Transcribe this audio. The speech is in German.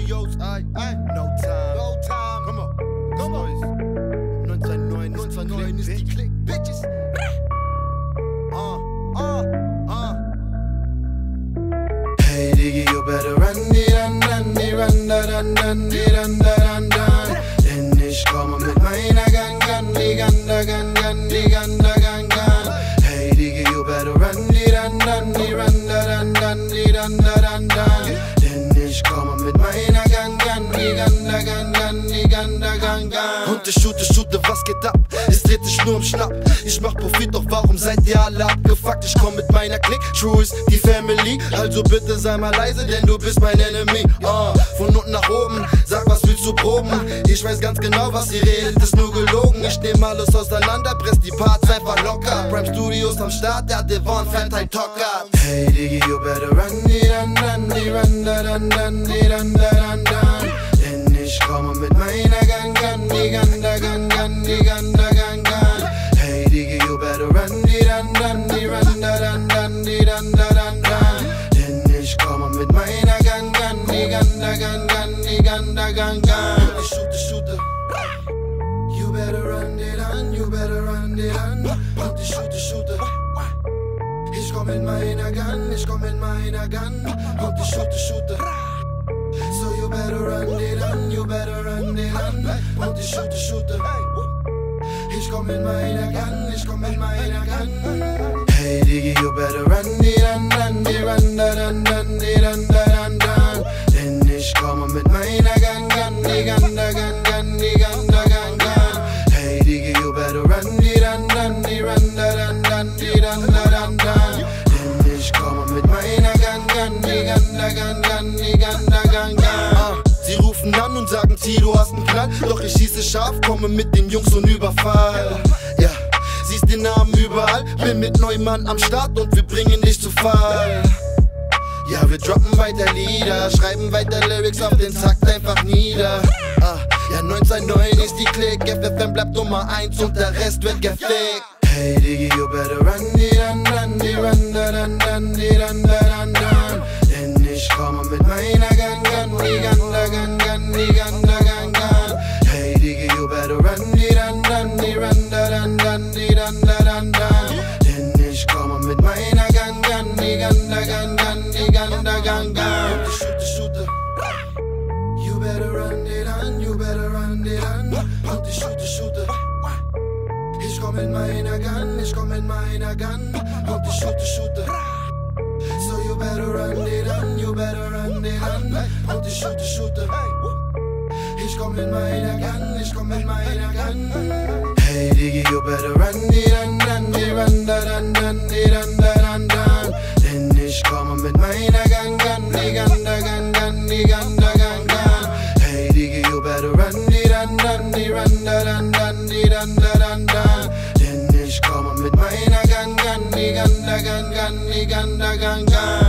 Studios, ay, no time, come on, 1999 ist die Click, Bitches. Hey Digi, you better run, run. Denn ich komme mit meiner Gun. Hey Digi, you better run, run. Denn ich komme mit meiner Gun. Und ich shoote, was geht ab? Es dreht sich nur um Schnapp. Ich mach Profit, doch warum seid ihr alle abgefuckt? Ich komm mit meiner Clique, True ist die Family. Also bitte sei mal leise, denn du bist mein Enemy. Von unten nach oben, sag was willst du proben? Ich weiß ganz genau, was ihr redet, ist nur gelogen. Ich nehm alles auseinander, press die Parts einfach locker. Prime Studios am Start, der Devon fährt ein Tocker. Hey Digi, you better run, run. Denn ich komme mit meiner Gun. Hey Digi, you better run, run. Denn ich komme mit meiner Gun. Ich shoote. You better run, run. Und ich shoote. Ich komm mit meiner Gun. Und ich shoote. So you better run, run. Und ich shoote. Ich komm mit meiner Gun. Hey Digi, you better run, run. Denn ich komme mit meiner Gun. Hey Digi, you better run, run. Denn ich komme mit meiner Gun. Sie rufen an und sagen, T, du hast einen Knall. Doch ich schieße scharf, komme mit den Jungs und Überfall. Ja, siehst den Namen überall. Bin mit Neumann am Start und wir bringen dich zu Fall. Ja, wir droppen weiter Lieder, schreiben weiter Lyrics auf den Takt einfach nieder. Ja, 1999 ist die Click, FFM bleibt Nummer 1 und der Rest wird gefickt. Hey Digi, you better run, run. Denn ich komme mit meiner Gun. Hey Digi, you better run, run. Denn ich komme mit meiner Gun. Und ich shoote. You better run, Und ich shoote. Ich komm mit meiner Gun. Und ich shoote. So you better run, run. Und ich shoote. Ich komm mit meiner Gun. Hey Digi, you better run, run. Denn ich komme mit meiner Gun. Hey Digi, you better run, run. Denn ich komme mit meiner Gun.